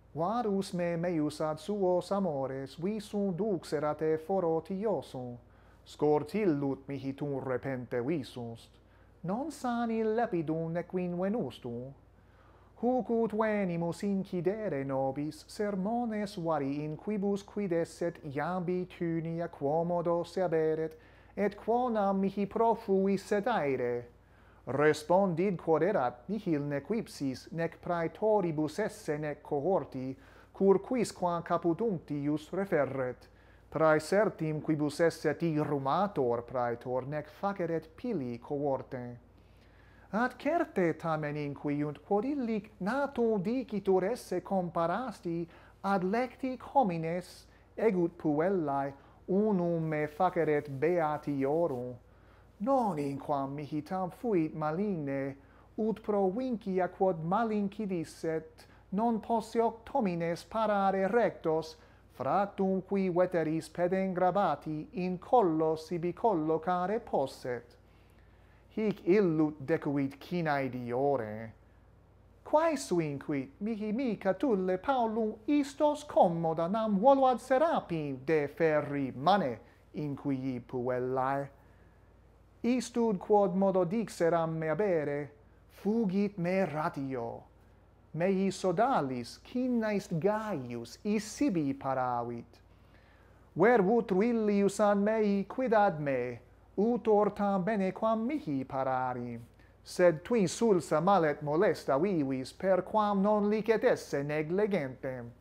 Varus me meus ad suos amores visum duxerate foro tiosum, scortillut mihi tum repente visust, non sani lepidum nequin venustum. Huc venimus incidere nobis sermones vari in quibus quidesset iambi tunia quomodo seberet, et quonam mihi profuis sedaire. Respondid quod erat nihil nec ipsis nec praetoribus esse nec cohorti, cur quisquam caput unctius referret. Praesertim quibus esset irrumator praetor nec faceret pili cohorte. Ad certe tamen inquiunt quod illic nato dicitur esse comparasti ad lectic homines egut puellae unum me faceret beatiorum. Non inquam mihi tam fuit maligne, ut provincia quod malincidisset, non posseoc homines parare rectos, fractum qui veteris pedem grabati in collo sibi collocare posset. Hic illut decuit cinae diore. Quae suinquit mihi mica tulle Paulum istos commoda nam voluad serapim de ferri mane inquii puellae. Istud quod modo dixeram me abere, fugit me ratio. Mei sodalis, cinnaist Gaius, sibi paravit. Verbut Ruilius ad mei quid me, ut ortam bene quam mihi parari, sed tui sulsa malet molesta vivis, per quam non licet esse negligentem.